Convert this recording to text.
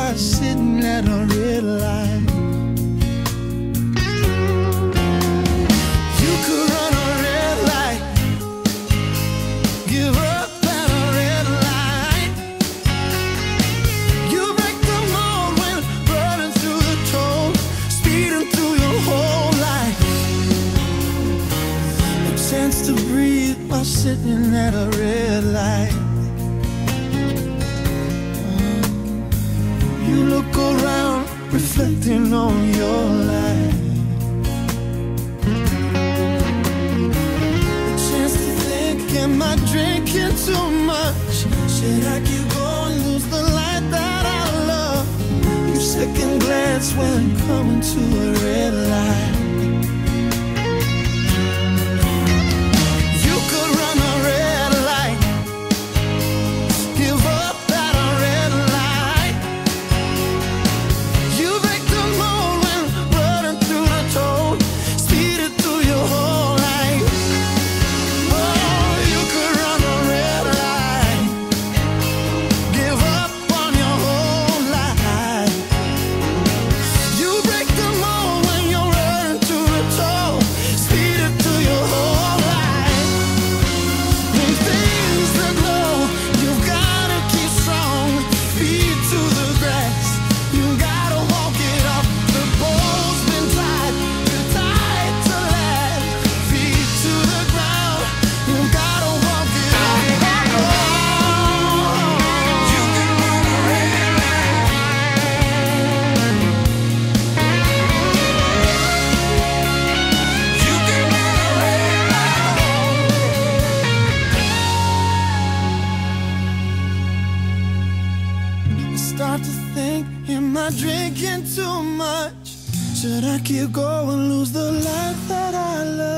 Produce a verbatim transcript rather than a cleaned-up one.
by sitting at a red light. You could run a red light, give up at a red light. You break the mold when running through the toll, speeding through your whole life. A chance to breathe while sitting at a red light. You look around, reflecting on your life. A chance to think, am I drinking too much? Should I keep going, lose the light that I love? You second glance when coming to a red light. You could run a red light, give up at a red light. You break the mold when running through the toll, speeding through your whole life. Oh, you could run a red light, give up on your whole life. You break the mold when you're running through the toll, speeding through your whole life. When things look low, you've gotta keep strong, feet to the grass. You gotta walk it off. The bow's been tied, too tight to last. Feet to the ground, you gotta walk it off. Oh, you can run a red light. You can run a red light. I start to think, am I drinking too much? Should I keep going, lose the life that I love?